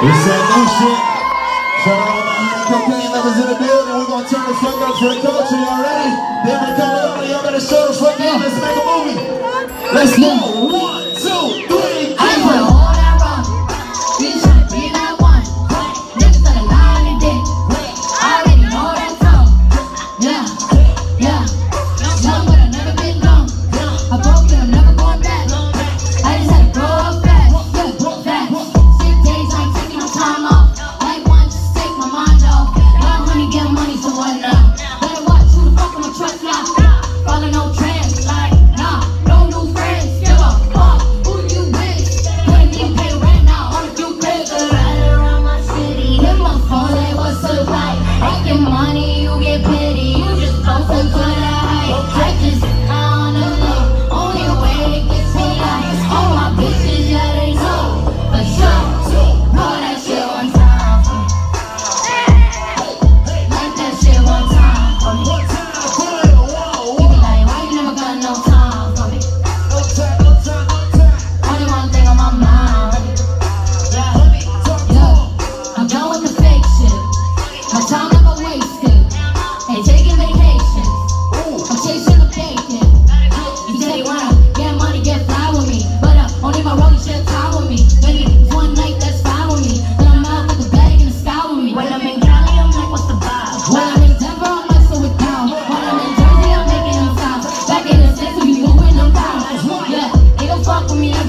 It's that new shit. Shout out all my cocaine lovers in the building. We're gonna turn the fuck up for the culture. Y'all ready? Then we come over. Y'all better show the fuck in. Let's make a movie. Let's go. 1, 2, 3, I put a hole that wrong. You tryna be that one. Niggas got a lie on the dick. I already know that song. Yeah, yeah. Young but I've never been long. I broke and I'm never going back. I just had to grow up fast. Yeah, fast. 6 days I ain't taking no time off. Like one, just take my mind off. Young honey get money, so what now? Better watch who the fuck I'ma trust now. Follow no trends, like nah, no new friends. Give a fuck who you with. Couldn't even pay rent now on a few cribs. Right around my city, hit my phone like what's up like? I get money, you get pity. You just post and put a hype. I just on the low, only way it gets me like all my bitches, yeah they know for sure. Roll that shit one time for me. Like that shit one time for me. You be like, why you never got no time for me? Only one thing on my mind, honey. Yeah, I'm done with the fake shit. My time never wasted. Ain't taking vacations. I'm chasing the bacon. You say you wanna get money, get fly with me, but only my rolling shit time with me. Maybe one night that's fine with me. Then I'm out with the bag in the sky with me. When I'm in Cali, I'm like, what's the vibe? When I'm in Denver, I'm like, so it down. When I'm in Jersey, I'm making them sounds. Back in the States, we be moving them down. Yeah, they don't fuck with me.